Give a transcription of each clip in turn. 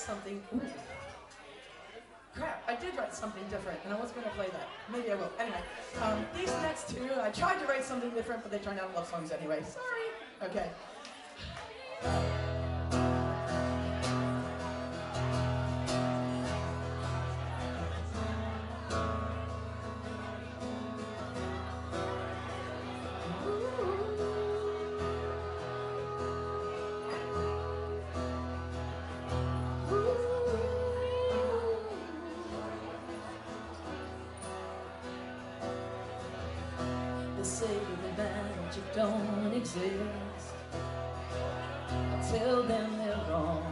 something. Ooh. Crap, I did write something different, and I was going to play that. Maybe I will. Anyway, these next two, I tried to write something different, but they turned out love songs anyway. Sorry. Okay. They say the magic don't exist. I tell them they're wrong.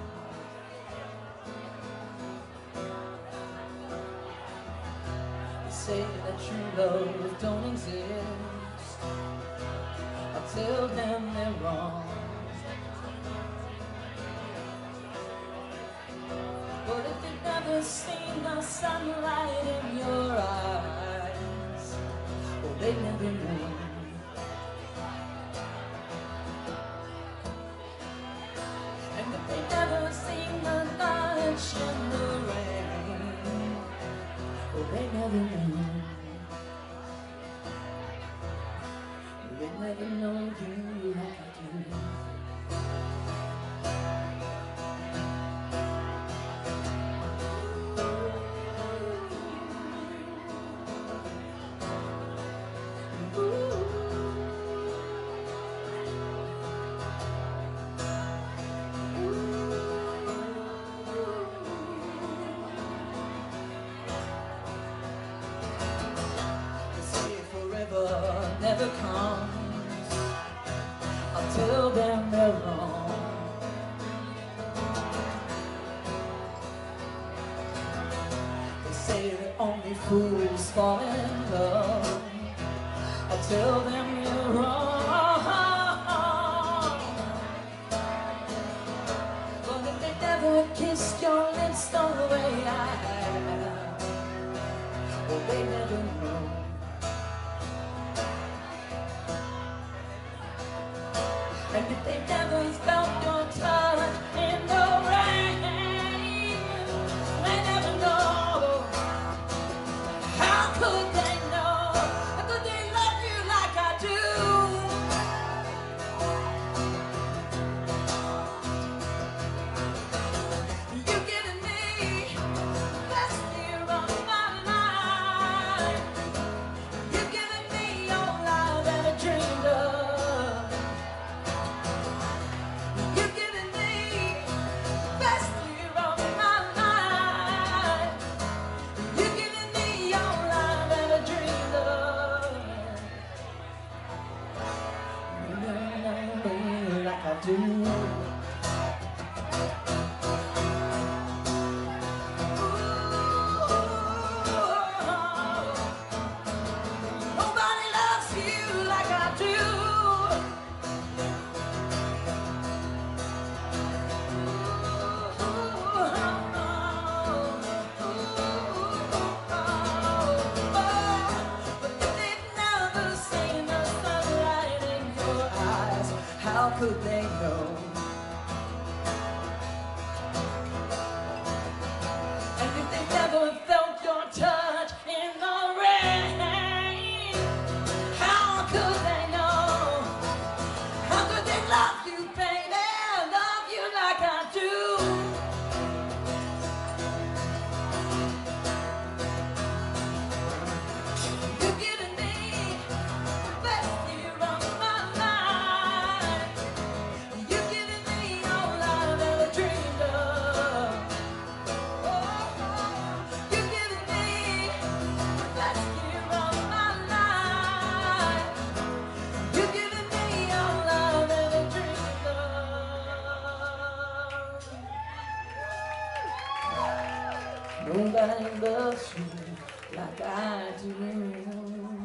They say that true love don't exist. I tell them they're wrong. But if they've never seen the sunlight in your eyes, well, they never know. And if they've never seen the night shimmering, well, they never know. They never know you like I do. Never comes. I'll tell them they're wrong. They say that only fools fall in love. I'll tell them you're wrong. But if they never kissed your lips the way I have, well, they never know. And if they never felt your touch in the rain, they never know. How could they know? How could they love you like I do? You've given me the best year of my life. You've given me all I've ever dreamed of. I do. Nobody loves you like I do. But if they've never seen the sunlight in your eyes, how could they know? And if they never felt your touch in the rain, how could they know? How could they love you, baby? Love you like I do. You've given me the best year of my life. You've given me all I've ever dreamed of. Oh, you've given me the best year of my life. You've given me all I've ever dreamed of. Nobody loves you like I do.